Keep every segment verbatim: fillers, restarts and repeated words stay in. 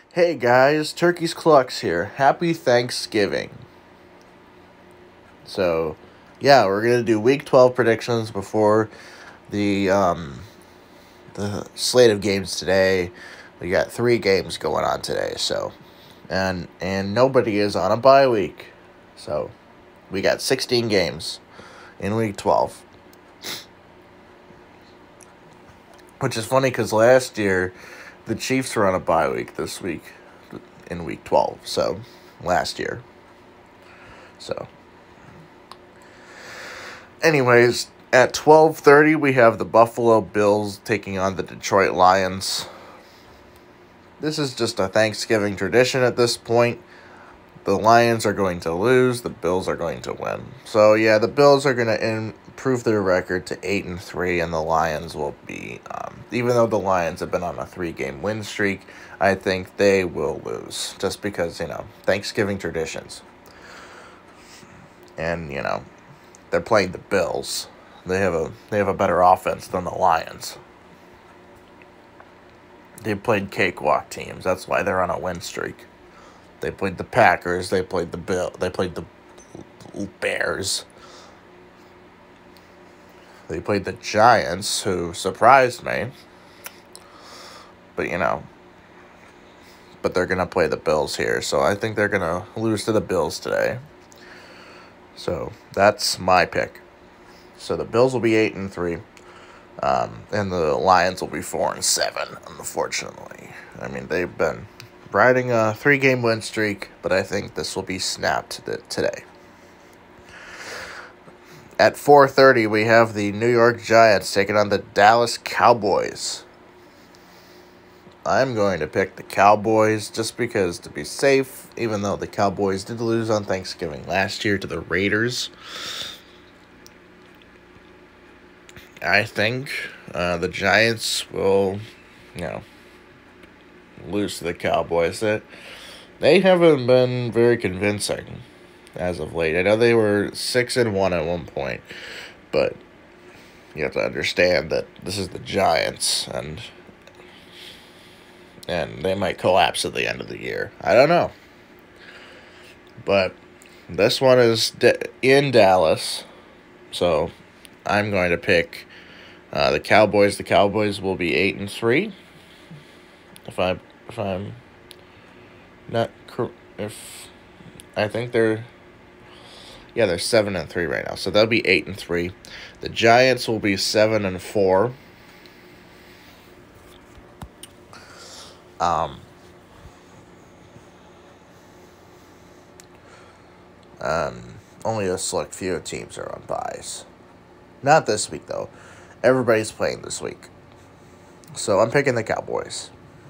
Hey guys, Turkey's Clucks here. Happy Thanksgiving. So, yeah, we're gonna do Week twelve predictions before the um the slate of games today. We got three games going on today, so and and nobody is on a bye week, so we got sixteen games in Week twelve, which is funny because last year the Chiefs were on a bye week this week in Week twelve. So last year, so. Anyways, at twelve thirty, we have the Buffalo Bills taking on the Detroit Lions. This is just a Thanksgiving tradition at this point. The Lions are going to lose, the Bills are going to win. So, yeah, the Bills are going to improve their record to eight and three, and the Lions will be, um, even though the Lions have been on a three-game win streak, I think they will lose, just because, you know, Thanksgiving traditions. And, you know, they're playing the Bills. They have a they have a better offense than the Lions. They played cakewalk teams. That's why they're on a win streak. They played the Packers. They played the Bill. They played the Bears. They played the Giants, who surprised me. But you know, but they're gonna play the Bills here, so I think they're gonna lose to the Bills today. So that's my pick. So the Bills will be eight and three, um, and the Lions will be four and seven. Unfortunately, I mean they've been riding a three-game win streak, but I think this will be snapped today. At four thirty, we have the New York Giants taking on the Dallas Cowboys. I'm going to pick the Cowboys just because to be safe, even though the Cowboys did lose on Thanksgiving last year to the Raiders. I think uh, the Giants will, you know, lose to the Cowboys. That they haven't been very convincing as of late. I know they were six and one at one point, but you have to understand that this is the Giants, and and they might collapse at the end of the year. I don't know, but this one is in Dallas, so I'm going to pick uh, the Cowboys. The Cowboys will be eight and three. If I if I'm not if I think they're yeah they're seven and three right now, so they'll be eight and three. The Giants will be seven and four. Um. Um. Only a select few teams are on byes. Not this week though. Everybody's playing this week. So I'm picking the Cowboys.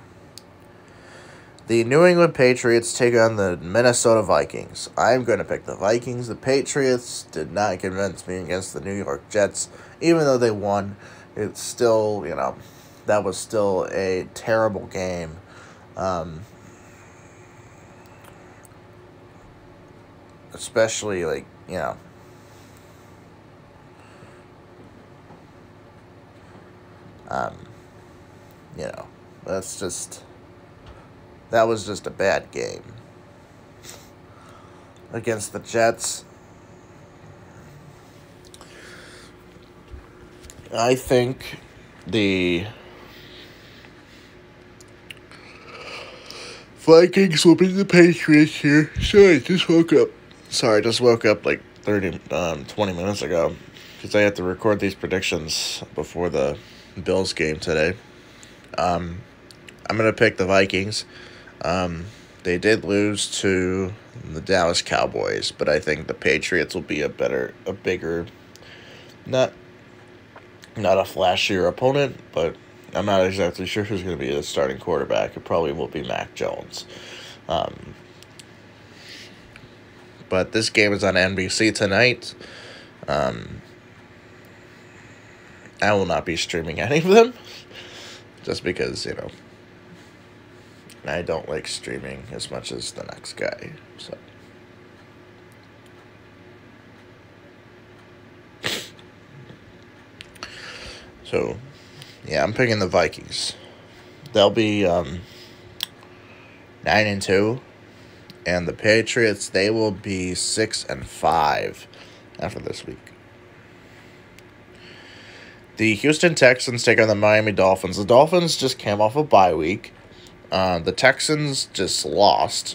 The New England Patriots take on the Minnesota Vikings. I'm going to pick the Vikings. The Patriots did not convince me against the New York Jets. Even though they won, it's still, you know, that was still a terrible game. Um, especially, like, you know, um, you know, that's just... That was just a bad game. Against the Jets, I think the Vikings will beat the Patriots here. Sorry, I just woke up. Sorry, I just woke up like thirty, um, twenty minutes ago. Because I have to record these predictions before the Bills game today. Um, I'm going to pick the Vikings. Um, they did lose to the Dallas Cowboys, but I think the Patriots will be a better, a bigger, not, not a flashier opponent, but I'm not exactly sure who's going to be the starting quarterback. It probably will be Mac Jones. Um, but this game is on N B C tonight. Um, I will not be streaming any of them, just because, you know, I don't like streaming as much as the next guy, so. So, yeah, I'm picking the Vikings. They'll be, um, nine and two. And the Patriots, they will be six and five after this week. The Houston Texans take on the Miami Dolphins. The Dolphins just came off a bye week. Uh, the Texans just lost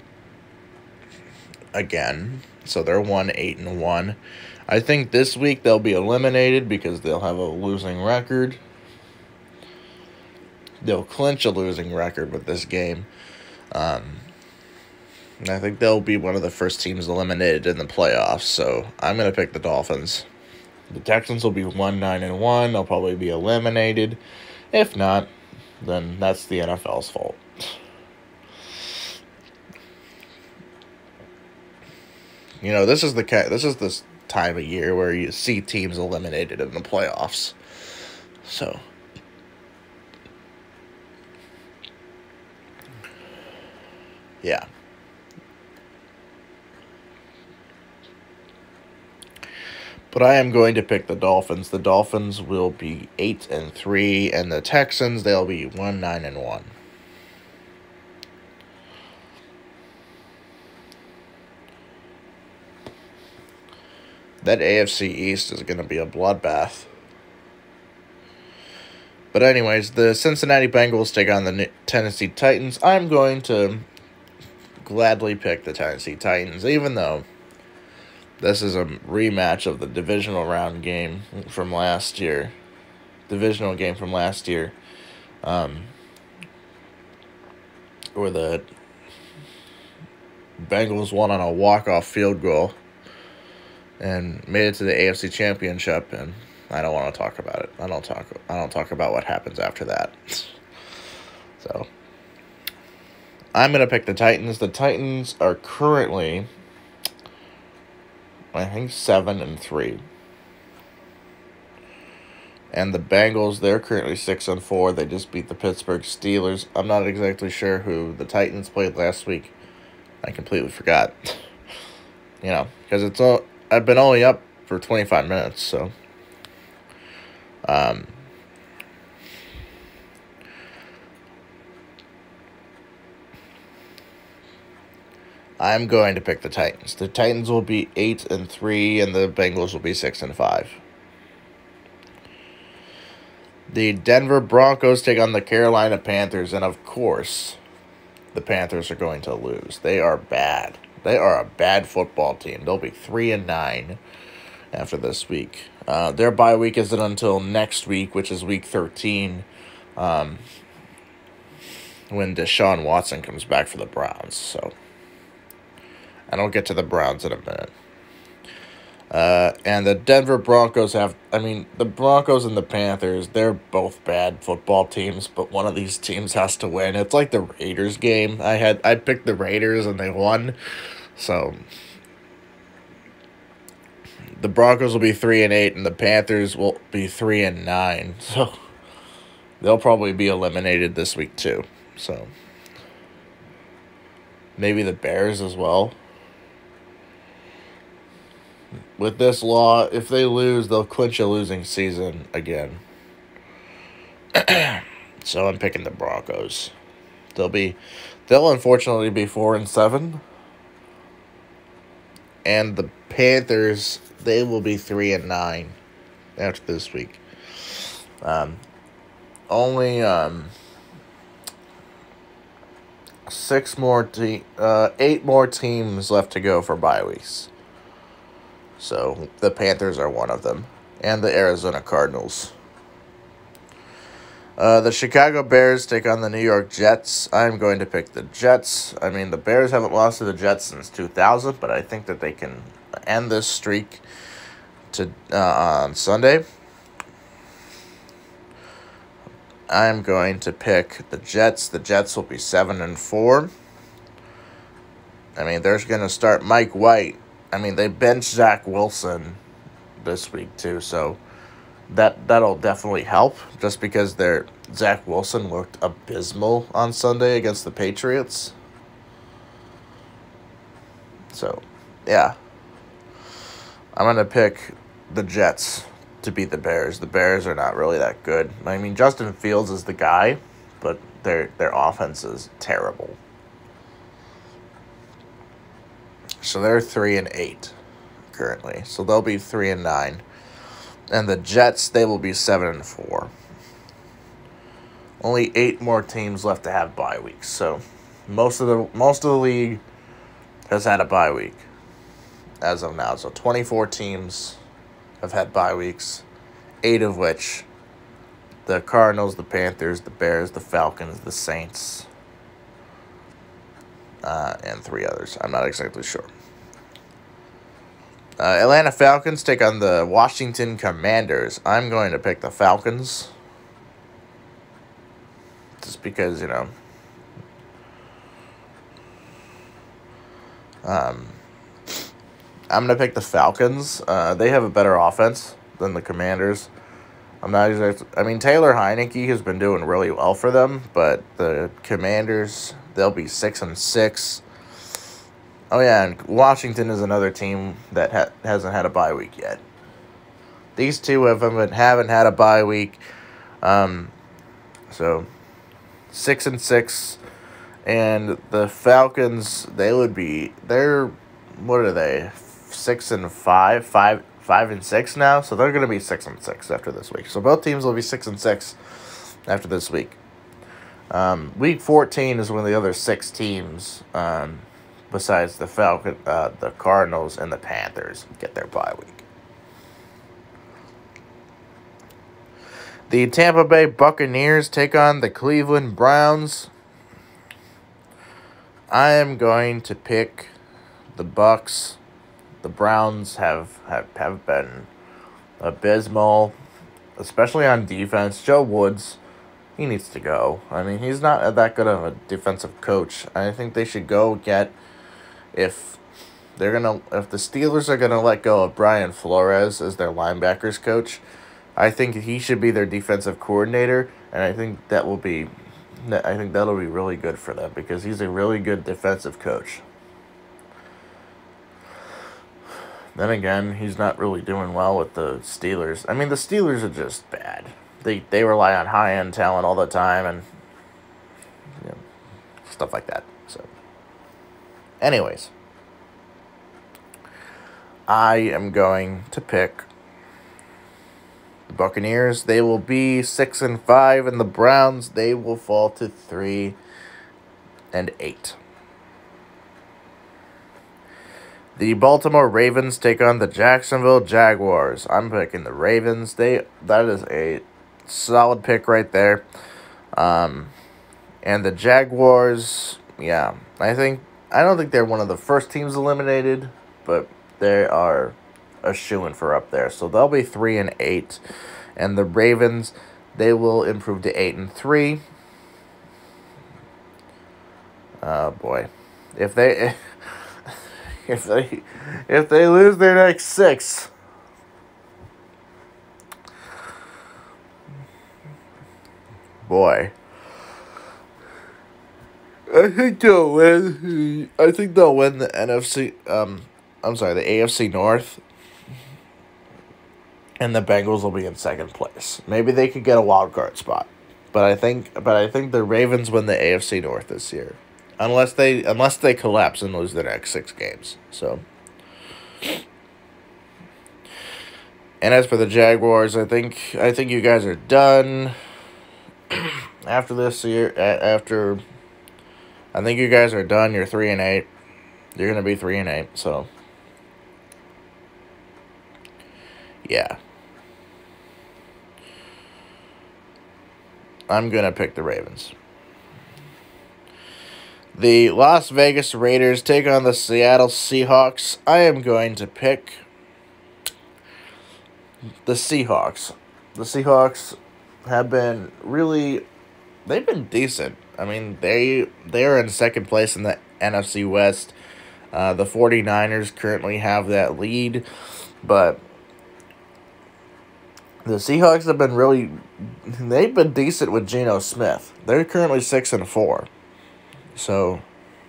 again, so they're one eight and one. I think this week they'll be eliminated because they'll have a losing record. They'll clinch a losing record with this game. Um, and I think they'll be one of the first teams eliminated in the playoffs. So I'm gonna pick the Dolphins. The Texans will be one nine and one. They'll probably be eliminated. If not, then that's the N F L's fault. You know, this is the this is this time of year where you see teams eliminated in the playoffs. So, yeah. But I am going to pick the Dolphins. The Dolphins will be eight and three, and the Texans, they'll be one nine and one. That A F C East is going to be a bloodbath. But anyways, the Cincinnati Bengals take on the Tennessee Titans. I'm going to gladly pick the Tennessee Titans, even though this is a rematch of the divisional round game from last year. Divisional game from last year. Um, where the Bengals won on a walk-off field goal and made it to the A F C Championship, and I don't want to talk about it. I don't talk I don't talk about what happens after that. So I'm going to pick the Titans. The Titans are currently, I think, seven and three. And the Bengals, they're currently six and four. They just beat the Pittsburgh Steelers. I'm not exactly sure who the Titans played last week. I completely forgot. You know, because it's all I've been only up for twenty-five minutes, so um I'm going to pick the Titans. The Titans will be eight and three, and the Bengals will be six and five. The Denver Broncos take on the Carolina Panthers, and of course, the Panthers are going to lose. They are bad. They are a bad football team. They'll be three and nine after this week. Uh, their bye week isn't until next week, which is week thirteen, um, when Deshaun Watson comes back for the Browns. So, and I'll get to the Browns in a minute. Uh, and the Denver Broncos have, I mean, the Broncos and the Panthers, they're both bad football teams, but one of these teams has to win. It's like the Raiders game. I had, I picked the Raiders and they won. So, the Broncos will be three and eight, and the Panthers will be three and nine. So, they'll probably be eliminated this week too. So, maybe the Bears as well. With this law, if they lose, they'll clinch a losing season again. So I'm picking the Broncos. They'll be, they'll unfortunately be four and seven. And the Panthers, they will be three and nine after this week. Um, only um six more te- uh eight more teams left to go for bye weeks. So, the Panthers are one of them. And the Arizona Cardinals. Uh, the Chicago Bears take on the New York Jets. I'm going to pick the Jets. I mean, the Bears haven't lost to the Jets since two thousand, but I think that they can end this streak to uh, on Sunday. I'm going to pick the Jets. The Jets will be seven and four. I mean, they're going to start Mike White. I mean, they benched Zach Wilson this week, too, so that, that'll definitely help, just because their Zach Wilson looked abysmal on Sunday against the Patriots. So, yeah. I'm going to pick the Jets to beat the Bears. The Bears are not really that good. I mean, Justin Fields is the guy, but their their offense is terrible. So they're three and eight currently. So they'll be three and nine. And the Jets, they will be seven and four. Only eight more teams left to have bye weeks. So most of the most of the league has had a bye week as of now. So twenty-four teams have had bye weeks, eight of which the Cardinals, the Panthers, the Bears, the Falcons, the Saints, uh, and three others. I'm not exactly sure. Uh, Atlanta Falcons take on the Washington Commanders. I'm going to pick the Falcons. Just because, you know. Um, I'm going to pick the Falcons. Uh, they have a better offense than the Commanders. I'm not exactly, I mean, Taylor Heineke has been doing really well for them, but the Commanders, they'll be six and six. Oh, yeah, and Washington is another team that ha- hasn't had a bye week yet. These two of them haven't had a bye week. Um, so, six and six. And the Falcons, they would be, they're, what are they, six and five? Five, five and six now? So they're going to be six and six after this week. So both teams will be six and six after this week. Um, week fourteen is when the other six teams, um, besides the Falcon, uh, the Cardinals, and the Panthers, get their bye week. The Tampa Bay Buccaneers take on the Cleveland Browns. I am going to pick the Bucs. The Browns have, have, have been abysmal, especially on defense. Joe Woods, he needs to go. I mean, he's not that good of a defensive coach. I think they should go get... If they're gonna, if the Steelers are gonna let go of Brian Flores as their linebackers coach, I think he should be their defensive coordinator, and I think that will be, I think that'll be really good for them because he's a really good defensive coach. Then again, he's not really doing well with the Steelers. I mean, the Steelers are just bad. They they rely on high end talent all the time and you know, stuff like that. So. Anyways, I am going to pick the Buccaneers. They will be six and five, and the Browns, they will fall to three and eight. The Baltimore Ravens take on the Jacksonville Jaguars. I'm picking the Ravens. They that is a solid pick right there. Um, and the Jaguars, yeah, I think. I don't think they're one of the first teams eliminated, but they are a shoo-in for up there. So they'll be three and eight, and the Ravens, they will improve to eight and three. Oh boy, if they if they if they lose their next six, boy. I think they'll win. I think they'll win the N F C. Um, I'm sorry, the A F C North, and the Bengals will be in second place. Maybe they could get a wild card spot, but I think, but I think the Ravens win the A F C North this year, unless they unless they collapse and lose their next six games. So, and as for the Jaguars, I think I think you guys are done after this year. After. I think you guys are done. You're three and eight. You're gonna be three and eight. So, yeah, I'm gonna pick the Ravens. The Las Vegas Raiders take on the Seattle Seahawks. I am going to pick the Seahawks. The Seahawks have been really, they've been decent. I mean, they they are in second place in the N F C West. Uh, the 49ers currently have that lead, but the Seahawks have been really, they've been decent with Geno Smith. They're currently six and four. So,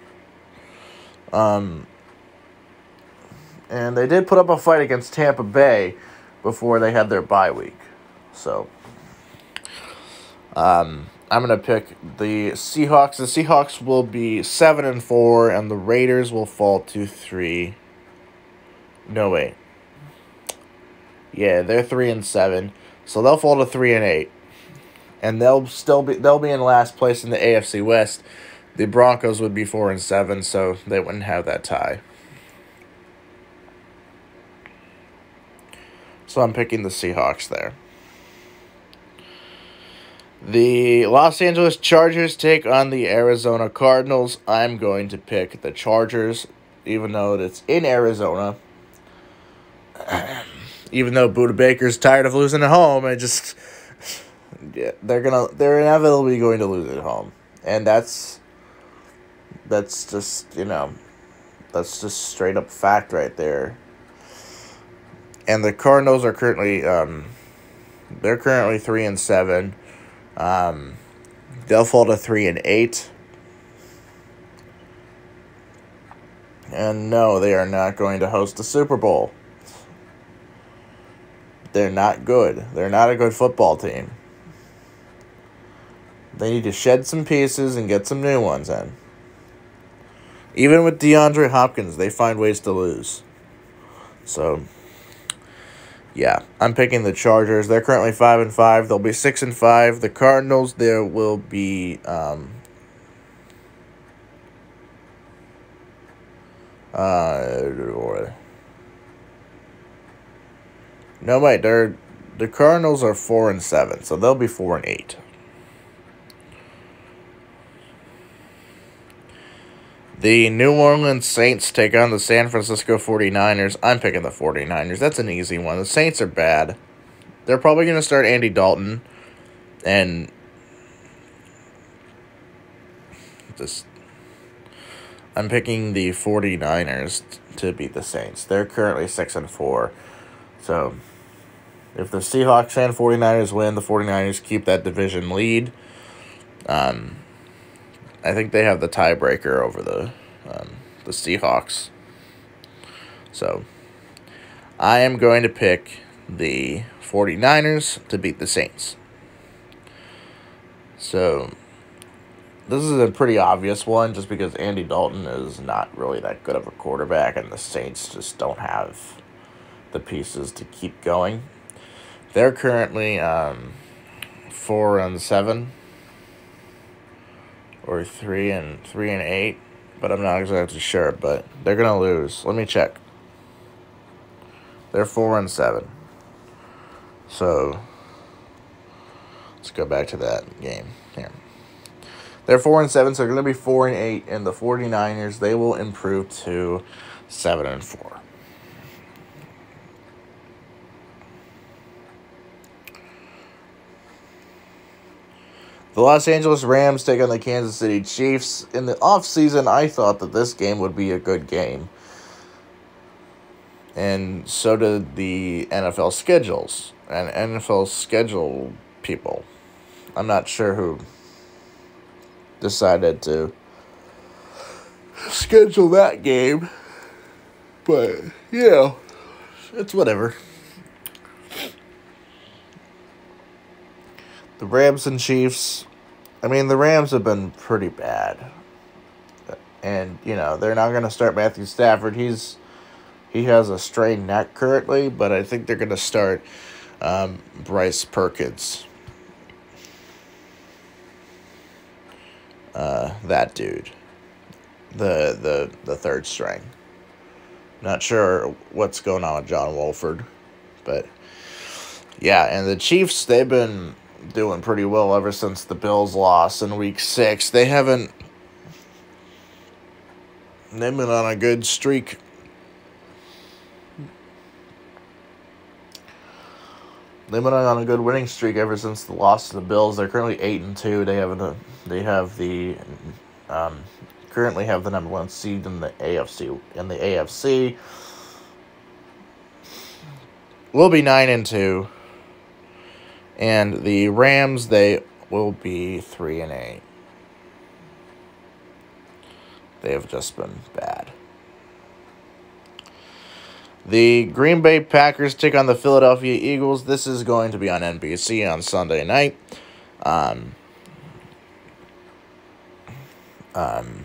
um, and they did put up a fight against Tampa Bay before they had their bye week. So, um, I'm going to pick the Seahawks. The Seahawks will be seven and four, and the Raiders will fall to three. No, wait. Yeah, they're three and seven, so they'll fall to three and eight. And they'll still be they'll be in last place in the A F C West. The Broncos would be four and seven, so they wouldn't have that tie. So I'm picking the Seahawks there. The Los Angeles Chargers take on the Arizona Cardinals. I'm going to pick the Chargers, even though it's in Arizona. Even though Buda Baker's tired of losing at home, I just yeah, they're gonna they're inevitably going to lose at home, and that's that's just you know that's just straight up fact right there. And the Cardinals are currently um, they're currently three and seven. Um, they'll fall to three and eight. And no, they are not going to host the Super Bowl. They're not good. They're not a good football team. They need to shed some pieces and get some new ones in. Even with DeAndre Hopkins, they find ways to lose. So, yeah, I'm picking the Chargers. They're currently five and five. They'll be six and five. The Cardinals, there will be um, uh, no wait, they're the Cardinals are four and seven, so they'll be four and eight. The New Orleans Saints take on the San Francisco forty-niners. I'm picking the forty-niners. That's an easy one. The Saints are bad. They're probably going to start Andy Dalton. And just I'm picking the forty-niners to beat the Saints. They're currently six and four. So if the Seahawks and forty-niners win, the forty-niners keep that division lead. Um I think they have the tiebreaker over the um, the Seahawks. So, I am going to pick the forty-niners to beat the Saints. So, this is a pretty obvious one just because Andy Dalton is not really that good of a quarterback and the Saints just don't have the pieces to keep going. They're currently um, four and seven. Or three and three and eight, but I'm not exactly sure. But they're gonna lose. Let me check. They're four and seven. So let's go back to that game here. They're four and seven, so they're gonna be four and eight. And the forty-niners, they will improve to seven and four. The Los Angeles Rams take on the Kansas City Chiefs. In the offseason, I thought that this game would be a good game. And so did the N F L schedules and N F L schedule people. I'm not sure who decided to schedule that game. But, yeah, it's whatever. The Rams and Chiefs, I mean, the Rams have been pretty bad. And, you know, they're not going to start Matthew Stafford. He's he has a strained neck currently, but I think they're going to start um, Bryce Perkins. Uh, that dude. The, the, the third string. Not sure what's going on with John Wolford. But, yeah, and the Chiefs, they've been doing pretty well ever since the Bills lost in week six. They haven't they've been on a good streak. They've been on a good winning streak ever since the loss to the Bills. They're currently eight and two. They have a, they have the um, currently have the number one seed in the A F C. In the A F C, will be nine and two. And the Rams, they will be three and eight. They have just been bad. The Green Bay Packers take on the Philadelphia Eagles. This is going to be on N B C on Sunday night. Um, Um,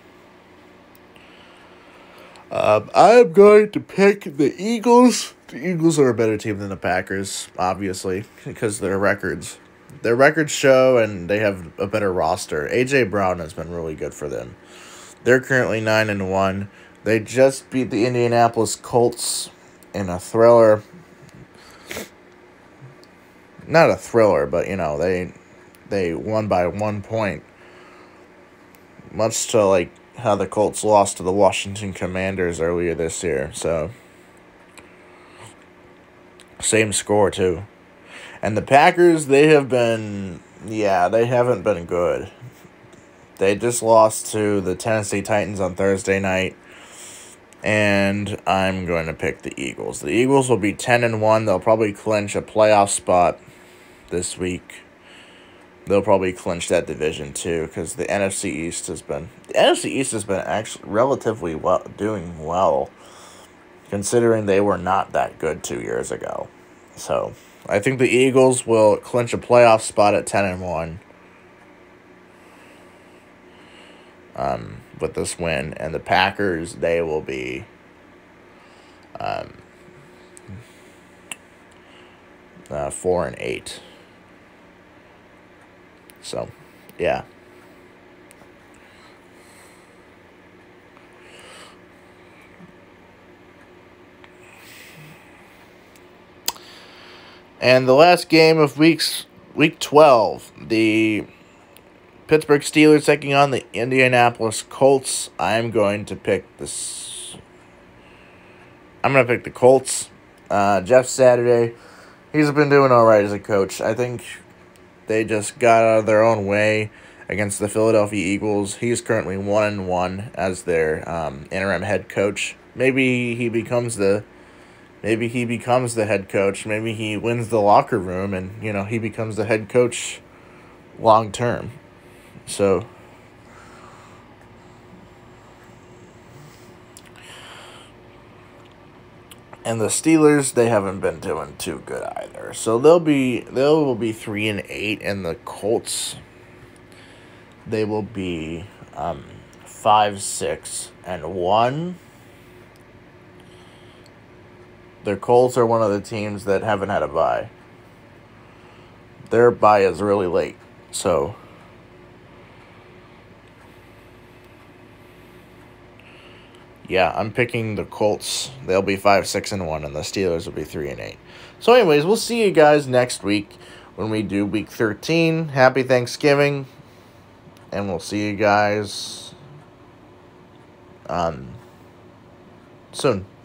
um, I'm going to pick the Eagles. The Eagles are a better team than the Packers, obviously, because their records. Their records show, and they have a better roster. A J. Brown has been really good for them. They're currently nine and one. They just beat the Indianapolis Colts in a thriller. Not a thriller, but you know, they they won by one point. Much to like how the Colts lost to the Washington Commanders earlier this year. So same score too. And the Packers, they have been yeah, they haven't been good. They just lost to the Tennessee Titans on Thursday night. And I'm going to pick the Eagles. The Eagles will be ten and one. They'll probably clinch a playoff spot this week. They'll probably clinch that division too, because the N F C East has been the N F C East has been actually relatively well doing well, considering they were not that good two years ago. So I think the Eagles will clinch a playoff spot at ten and one. Um, with this win, and the Packers, they will be um, uh, four and eight. So, yeah. And the last game of weeks, week twelve, the Pittsburgh Steelers taking on the Indianapolis Colts. I'm going to pick this. I'm going to pick the Colts. Uh, Jeff Saturday, he's been doing all right as a coach. I think they just got out of their own way against the Philadelphia Eagles. He's currently one and one as their um, interim head coach. Maybe he becomes the, maybe he becomes the head coach. Maybe he wins the locker room, and you know he becomes the head coach long term. So, and the Steelers, they haven't been doing too good either. So they'll be they will be three and eight, and the Colts, they will be um five six and one. The Colts are one of the teams that haven't had a bye. Their bye is really late, so. Yeah, I'm picking the Colts. They'll be five, six, and one, and the Steelers will be three and eight. So, anyways, we'll see you guys next week when we do week thirteen. Happy Thanksgiving, and we'll see you guys um soon.